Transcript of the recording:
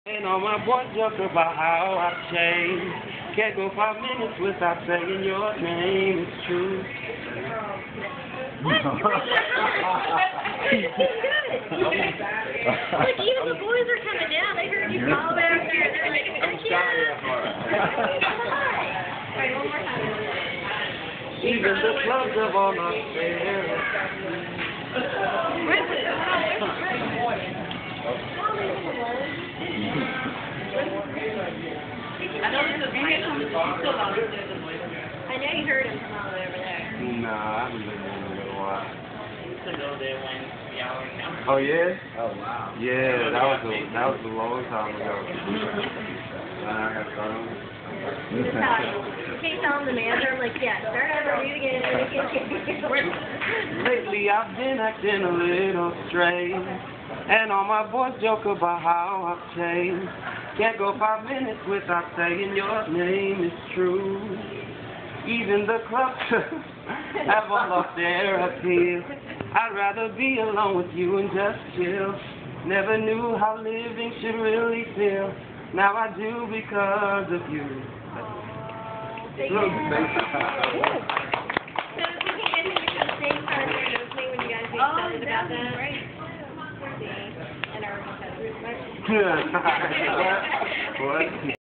And all my boys joke about how I've changed. Can't go 5 minutes without saying your name. It's true. What? Look, even the boys are coming down. They heard you call back there. They're like, I'm sorry. Alright, one more time. Even the clubs have all my stairs. I know there's a video coming still on there. I know you heard him from all the way over there. Nah, I haven't been there in a little while. I used to go there when y'all were young. Oh yeah? Oh wow. Yeah, that was a long time ago. I got thrown. You can't tell him the manager, I'm like, yeah, start over, do it again. Lately I've been acting a little strange, and all my boys joke about how I've changed. Can't go 5 minutes without saying your name. It's true. Even the clubs have all lost their appeal. I'd rather be alone with you and just chill. Never knew how living should really feel. Now I do because of you. So if we can get him to come sing concert with me when you guys get excited about that. Great. And our What?